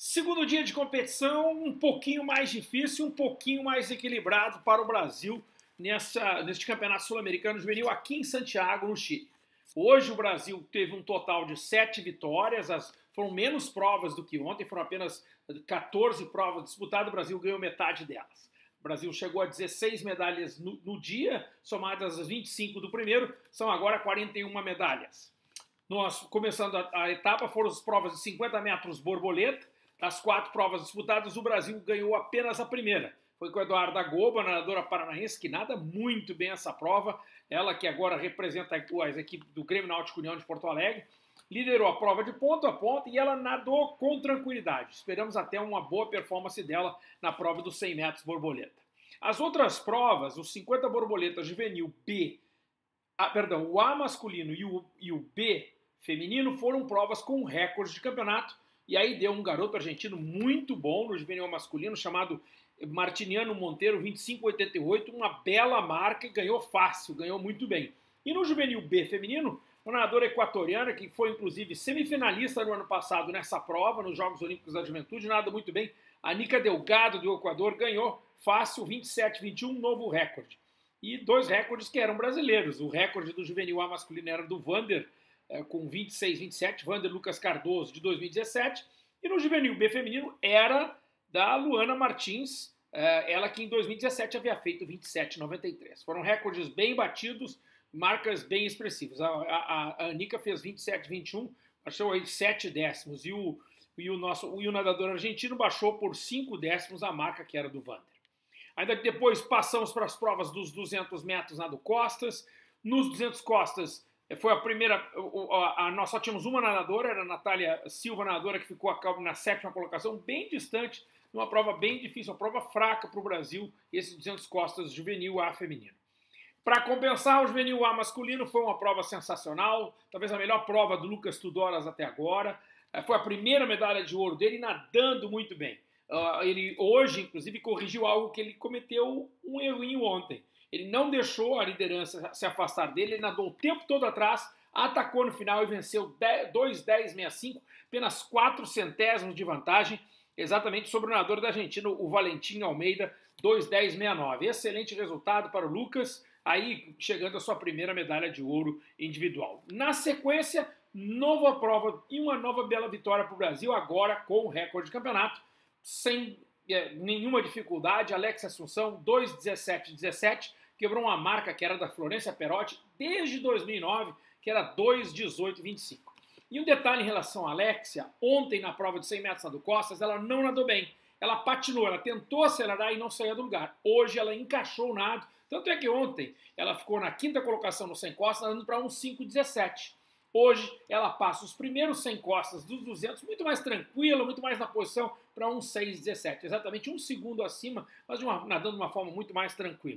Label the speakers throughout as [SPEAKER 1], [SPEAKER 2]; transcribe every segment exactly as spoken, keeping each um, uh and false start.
[SPEAKER 1] Segundo dia de competição, um pouquinho mais difícil, um pouquinho mais equilibrado para o Brasil nessa, neste campeonato sul-americano juvenil aqui em Santiago, no Chile. Hoje o Brasil teve um total de sete vitórias, as, foram menos provas do que ontem, foram apenas quatorze provas disputadas, o Brasil ganhou metade delas. O Brasil chegou a dezesseis medalhas no, no dia, somadas as vinte e cinco do primeiro, são agora quarenta e uma medalhas. Nós, começando a, a etapa, foram as provas de cinquenta metros borboleta. Das quatro provas disputadas, o Brasil ganhou apenas a primeira. Foi com a Eduarda Goba, nadadora paranaense, que nada muito bem essa prova. Ela que agora representa as equipes do Grêmio Náutico União de Porto Alegre. Liderou a prova de ponto a ponto e ela nadou com tranquilidade. Esperamos até uma boa performance dela na prova dos cem metros borboleta. As outras provas, os cinquenta borboleta juvenil B, ah, perdão, o A masculino e o, e o B feminino foram provas com recorde de campeonato. E aí deu um garoto argentino muito bom no juvenil masculino, chamado Martiniano Monteiro, vinte e cinco oitenta e oito, uma bela marca e ganhou fácil, ganhou muito bem. E no juvenil B feminino, uma nadadora equatoriana, que foi inclusive semifinalista no ano passado nessa prova, nos Jogos Olímpicos da Juventude, nada muito bem, a Nica Delgado do Equador ganhou fácil, vinte e sete vinte e um, novo recorde. E dois recordes que eram brasileiros, o recorde do juvenil A masculino era do Vander, com vinte e seis vinte e sete, Vander Lucas Cardoso, de dois mil e dezessete, e no juvenil B feminino era da Luana Martins, ela que em dois mil e dezessete havia feito vinte e sete noventa e três. Foram recordes bem batidos, marcas bem expressivas. A, a, a Anica fez vinte e sete vinte e um, baixou aí sete décimos, e o, e, o nosso, e o nadador argentino baixou por cinco décimos a marca que era do Vander. Ainda depois passamos para as provas dos duzentos metros nado costas. Nos duzentos costas, foi a primeira, a, a, nós só tínhamos uma nadadora, era a Natália Silva, nadadora, que ficou na sétima colocação, bem distante, numa prova bem difícil, uma prova fraca para o Brasil, esse duzentos costas juvenil A feminino. Para compensar, o juvenil A masculino foi uma prova sensacional, talvez a melhor prova do Lucas Tudoras até agora, foi a primeira medalha de ouro dele, nadando muito bem. Ele hoje, inclusive, corrigiu algo que ele cometeu um errinho ontem. Ele não deixou a liderança se afastar dele, ele nadou o tempo todo atrás, atacou no final e venceu dois dez sessenta e cinco, apenas quatro centésimos de vantagem, exatamente sobre o nadador da Argentina, o Valentim Almeida, dois dez sessenta e nove. Excelente resultado para o Lucas, aí chegando à sua primeira medalha de ouro individual. Na sequência, nova prova e uma nova bela vitória para o Brasil, agora com o recorde de campeonato, sem é, nenhuma dificuldade. Alex Assunção, dois dezessete dezessete, quebrou uma marca que era da Florência Perotti desde dois mil e nove, que era dois dezoito vinte e cinco. E um detalhe em relação a Alexia, ontem na prova de cem metros nado costas, ela não nadou bem. Ela patinou, ela tentou acelerar e não saía do lugar. Hoje ela encaixou o nado, tanto é que ontem ela ficou na quinta colocação no cem costas, nadando para um cinco dezessete. Hoje ela passa os primeiros cem costas dos duzentos, muito mais tranquila, muito mais na posição, para um seis dezessete. Exatamente um segundo acima, mas de uma, nadando de uma forma muito mais tranquila.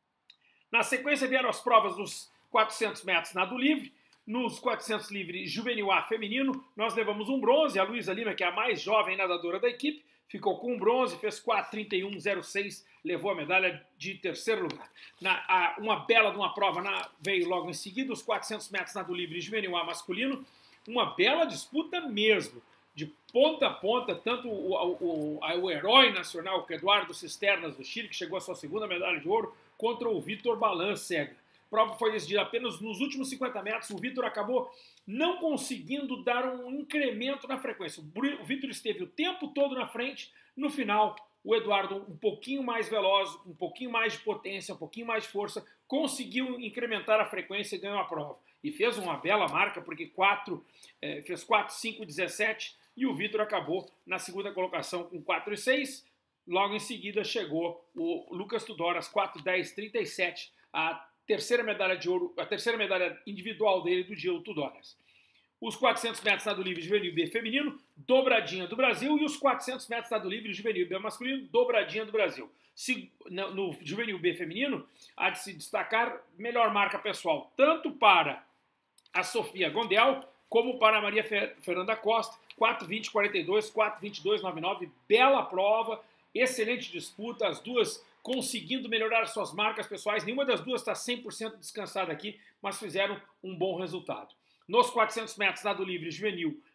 [SPEAKER 1] Na sequência vieram as provas dos quatrocentos metros nado livre. Nos quatrocentos livre juvenil A feminino, nós levamos um bronze. A Luísa Lima, que é a mais jovem nadadora da equipe, ficou com um bronze, fez quatro trinta e um zero seis, levou a medalha de terceiro lugar. Na, a, uma bela de uma prova na, veio logo em seguida, os quatrocentos metros nado livre juvenil A masculino. Uma bela disputa mesmo, de ponta a ponta, tanto o, o, o, o herói nacional, o Eduardo Cisternas do Chile, que chegou à sua segunda medalha de ouro, contra o Vitor Balancega. A prova foi decidida apenas nos últimos cinquenta metros. O Vitor acabou não conseguindo dar um incremento na frequência. O Vitor esteve o tempo todo na frente. No final, o Eduardo, um pouquinho mais veloz, um pouquinho mais de potência, um pouquinho mais de força, conseguiu incrementar a frequência e ganhou a prova. E fez uma bela marca, porque quatro, eh, fez quatro cinco dezessete, e o Vitor acabou na segunda colocação com quatro seis. Logo em seguida chegou o Lucas Tudoras, quatro dez trinta e sete, a terceira medalha de ouro, a terceira medalha individual dele do dia, o Tudoras. Os quatrocentos metros nado livre juvenil B feminino, dobradinha do Brasil, e os quatrocentos metros nado livre juvenil B masculino, dobradinha do Brasil. Se, no, no juvenil B feminino, há de se destacar melhor marca pessoal, tanto para a Sofia Gondel, como para a Maria Fernanda Costa, quatro vinte quarenta e dois, quatro vinte e dois noventa e nove, bela prova, excelente disputa, as duas conseguindo melhorar suas marcas pessoais. Nenhuma das duas está cem por cento descansada aqui, mas fizeram um bom resultado. Nos quatrocentos metros nado livre juvenil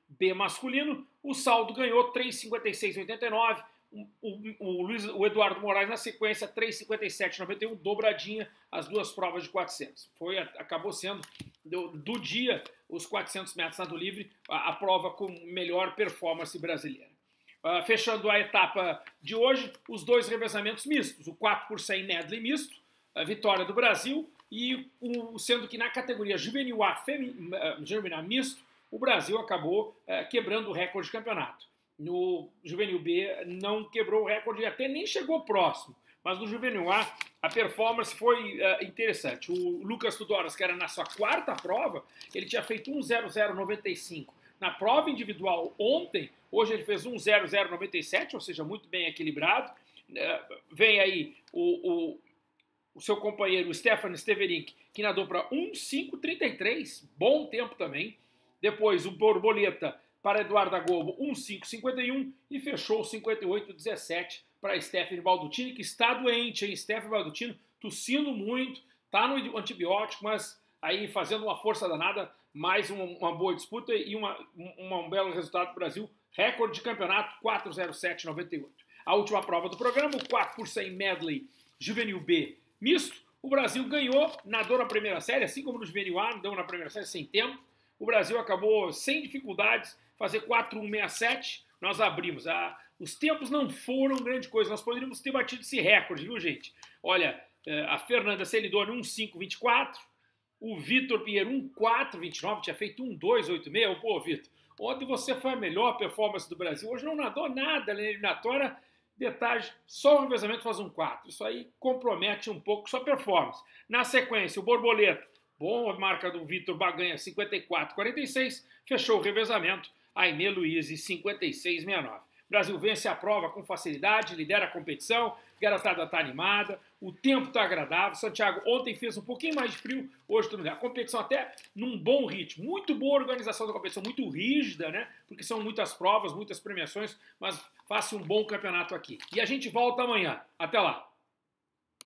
[SPEAKER 1] B masculino, o saldo ganhou três cinquenta e seis oitenta e nove, o, o, o, Luiz, o Eduardo Moraes na sequência três cinquenta e sete noventa e um, dobradinha as duas provas de quatrocentos. Foi, acabou sendo do, do dia os quatrocentos metros nado livre a, a prova com melhor performance brasileira. Uh, fechando a etapa de hoje, os dois revezamentos mistos, o quatro por cem medley misto, a vitória do Brasil, e o, sendo que na categoria juvenil A, femi, uh, juvenil A misto, o Brasil acabou uh, quebrando o recorde de campeonato. No juvenil B não quebrou o recorde, até nem chegou próximo, mas no juvenil A a performance foi uh, interessante. O Lucas Tudoras, que era na sua quarta prova, ele tinha feito um zero zero noventa e cinco na prova individual ontem. Hoje ele fez um zero zero noventa e sete, ou seja, muito bem equilibrado. Uh, vem aí o, o, o seu companheiro, o Stefan Steverink, que nadou para um cinco trinta e três, bom tempo também. Depois o Borboleta para Eduardo Agobo, um cinco cinquenta e um, e fechou cinquenta e oito dezessete para Stephanie Baldutini, que está doente, hein? Stephanie Baldutini tossindo muito, está no antibiótico, mas aí fazendo uma força danada, mais uma, uma boa disputa e uma, uma, um belo resultado do Brasil. Recorde de campeonato, quatro zero sete noventa e oito. A última prova do programa, o quatro por cem medley juvenil B misto. O Brasil ganhou, nadou na primeira série, assim como no juvenil A, nadou na primeira série sem tempo. O Brasil acabou sem dificuldades, fazer quatro um sessenta e sete, nós abrimos. Ah, os tempos não foram grande coisa, nós poderíamos ter batido esse recorde, viu, gente? Olha, a Fernanda Celidoni um cinco vinte e quatro, o Vitor Pinheiro um quatro vinte e nove, tinha feito um dois oito seis. Pô, Vitor, ontem você foi a melhor performance do Brasil, hoje não nadou nada na eliminatória. Detalhe, só o revezamento faz um quatro. Isso aí compromete um pouco sua performance. Na sequência, o Borboleta, bom, a marca do Vitor Baganha, cinquenta e quatro quarenta e seis, fechou o revezamento, Aimee Luiz, cinquenta e seis sessenta e nove. O Brasil vence a prova com facilidade, lidera a competição, a garotada está animada, o tempo está agradável. Santiago ontem fez um pouquinho mais de frio, hoje tudo bem. A competição até num bom ritmo, muito boa organização da competição, muito rígida, né? Porque são muitas provas, muitas premiações, mas faça um bom campeonato aqui. E a gente volta amanhã. Até lá!